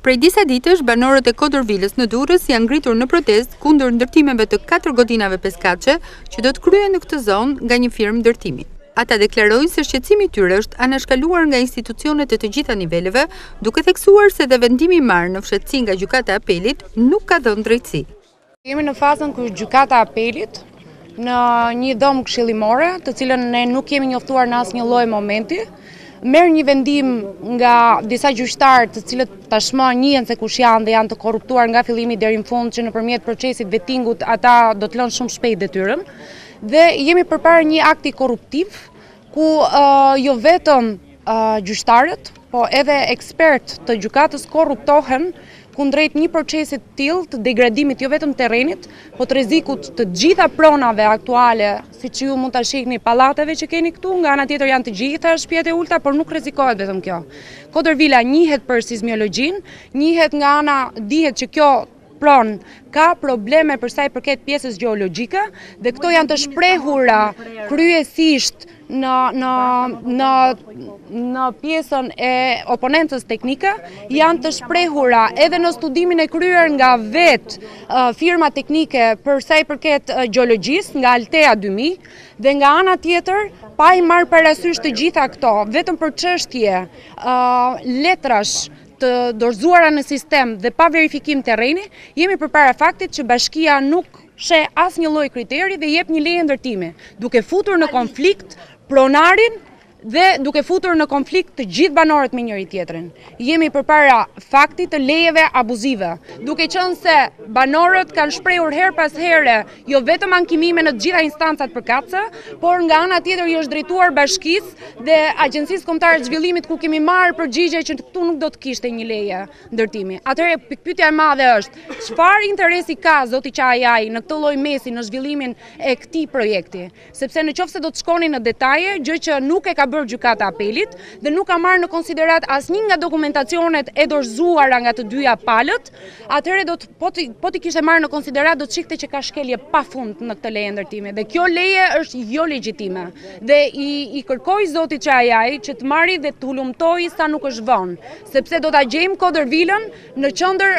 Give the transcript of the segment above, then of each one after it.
Prej disa ditësh, banorët e Kodorvilës në Durrës janë ngritur në protestë kundër ndërtimeve të 4 godinave peskaçe që do të kryhen në këtë zonë nga një firmë ndërtimi. Ata deklarojnë se shqetësimi i tyre është anashkaluar nga institucionet e të gjitha niveleve, duke theksuar se dhe vendimi i marrë në fshehtësi nga gjykata e apelit nuk ka dhënë drejtësi. Jemi në fazën ku gjykata e apelit në një dhomë këshillimore, të cilën ne nuk jemi njoftuar në asnjë lloj momenti, merr një vendim nga disa gjyqtarë të cilët tashmë njihen se kush janë dhe janë të korruptuar nga fillimi deri në fund, që nëpërmjet procesit vettingut ata do të lënë shumë shpejt detyrën, dhe jemi përpara një akti korruptiv ku jo vetëm gjyqtarët, po edhe ekspertë të gjykatës korruptohen kundrejt një procesi të tillë të degradimit jo vetëm terrenit, po të rrezikut të gjitha pronave aktuale, siç ju mund ta shihni pallateve që keni këtu, nga ana tjetër janë të gjitha shtëpiat e ulta, por nuk rrezikohet vetëm kjo. Kodorvila njihet për sismiologjin, njihet nga ana, dihet që kjo pronë ka probleme për sa i përket pjesës gjeologjike, dhe këto janë të shprehura kryesisht në pjesën e oponentës teknike, janë të shprehura edhe në studimin e kryer nga firma teknike për sa i përket gjeologjisë, nga Altea 2000, dhe nga ana tjetër, pa i marrë parasysh të gjitha këto, vetëm për çështje letrash të dorëzuara në sistem dhe pa verifikim terreni, jemi përpara faktit që bashkia nuk sheh asnjë lloj kriteri dhe jep një leje ndërtimi, duke futur në konflikt pronarin dhe duke futur në konflikt të gjithë banorët me njëri tjetrin. Jemi përpara faktit të lejeve abuzive, duke qenë se banorët kanë shprehur her pas here jo vetëm ankimime në të gjitha instancat përkatëse, por nga ana tjetër i është drejtuar bashkisë dhe Agjencisë Kombëtare të Zhvillimit, ku kemi marrë përgjigje që këtu nuk do të kishte një leje ndërtimi. Atëherë pikpyetja e madhe është, çfarë interesi ka zoti Qajaj në këtë lloj mesi në zhvillimin e këtij projekti? Sepse nëse do të shkoni në detaje, gjë që nuk e ka bërë gjykata apelit dhe nuk ka marrë në konsiderat asnjë nga dokumentacionet e dorëzuara nga të dyja palët, atëherë do të po ti kishte marrë në konsiderat do të shikte që ka shkelje pafund në këtë leje ndërtimi. Dhe kjo leje është jo legjitime. Dhe i kërkoj zotit Qajaj që të marrë dhe të hulumtoj sa nuk është vonë, sepse do ta gjejmë Kodorvilën në qendër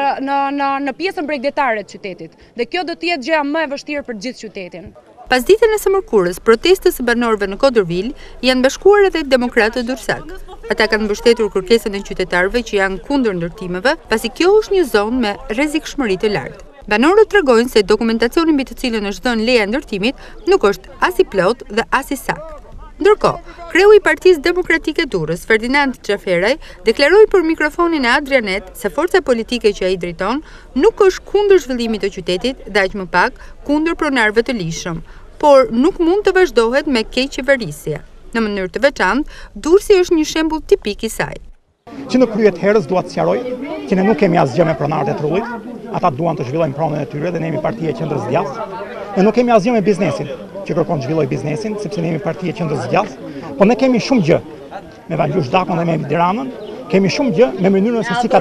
në pjesën bregdetare të qytetit. Dhe kjo do të jetë gjëja më e vështirë për gjithë qytetin. Pas ditën e së mërkurës, protestës së banorëve në Kodorvilë janë bashkuar edhe demokratët durrësak. Ata kanë mbështetur kërkesën e qytetarëve që janë kundër ndërtimeve, pasi kjo është një zonë me rrezikshmëri të lartë. Banorët tregojnë se dokumentacioni mbi të cilën është dhënë leja ndërtimit nuk është as i plot dhe as i saktë. Ndërkohë, kreu i Partisë Demokratike Durrës, Ferdinand Xhaferaj, deklaroi për mikrofonin e Adrianet se forca politike që ai drejton nuk është kundër zhvillimit të qytetit dhe aq më pak kundër pronarëve të lishëm, por nuk mund të vazhdohet me keqëverisje. Në mënyrë të veçantë, Durrësi është një shembull tipik i saj. Që në kryet herës dua të sqaroj që ne nuk kemi asgjë me pronarët e trullit, ata duan të zhvillojnë pronën e tyre dhe ne jemi partia e qendrës djathtë. Ne nuk kemi asgjë me biznesin, që kërkon të zhvilloj biznesin, sepse ne jemi partia e qendrës djathtë, por ne kemi shumë gjë me Vangjush Dakon dhe me Tiranën, kemi shumë gjë me mënyrën se si ka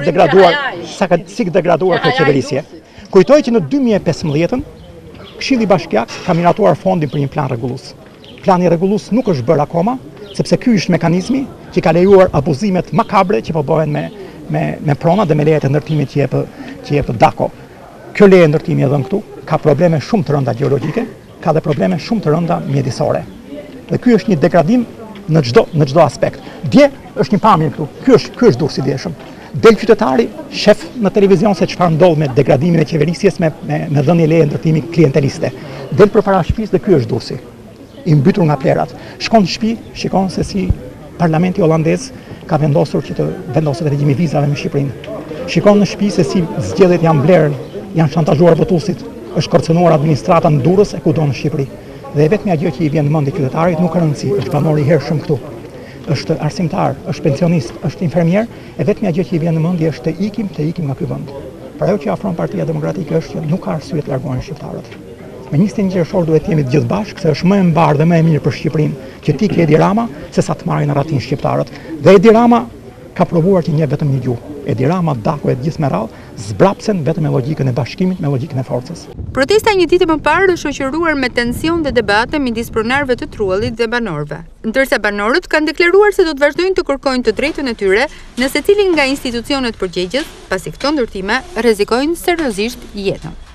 degraduar kjo qeverisje. Kujtoj që në 2015 Këshilli Bashkiak ka miratuar fondin për një plan rregullues. Plani rregullues nuk është bërë akoma, sepse ky është mekanizmi që ka lejuar abuzimet makabre që po bëhen me pronat dhe me lejet e ndërtimit që jep Dako. Kjo leje ndërtimi e dhënë këtu ka probleme shumë të rënda gjeologjike, ka dhe probleme shumë të rënda mjedisore. Dhe ky është një degradim në çdo aspekt. Dje është një pamje këtu. Ky është Durrësi i djeshëm. Del qytetari, shef në televizion se çfarë ndodh me degradimin e qeverisjes me dhënie leje ndërtimi klienteliste. Del përpara shtëpisë dhe ky është Durrësi, i mbytur nga plerat. Shkon në shtëpi, shikon se si parlamenti holandez ka vendosur që të vendosë regjimi vizave me Shqipërinë. Shikon në shtëpi se si zgjedhjet janë blerë, janë shantazhuar votuesit, është kërcënuar administrata në Durrës e kudo në Shqipëri. Dhe vetmja gjë që i vjen në mendje qytetarit nuk ka rëndësi, është banor i hershëm këtu. Është arsimtar, është pensionist, është infermier, e vetmja gjë që i vjen në mendje është të ikim nga ky vend. Por ajo që afron Partia Demokratike është që nuk ka arsye të largohen shqiptarët. Me 21 qershor duhet të jemi të gjithë bashkë, se është më e mbarë dhe më e mirë për Shqipërinë që ti ke Edi Rama se sa të marrin ratin shqiptarët. Dhe Edi Rama ka provuar që njeh vetëm një gjuhë. Edi Rama, Dako e gjithë me radhë zbrapsen vetëm me logjikën e bashkimit, me logjikën e forcës. Protesta një ditë më parë është shoqëruar me tension dhe debate midis pronarëve të Trullit dhe banorëve, ndërsa banorët kanë deklaruar se do të vazhdojnë të kërkojnë të drejtën e tyre në secilin nga institucionet përgjegjës, pasi këto ndërtime rrezikojnë seriozisht jetën.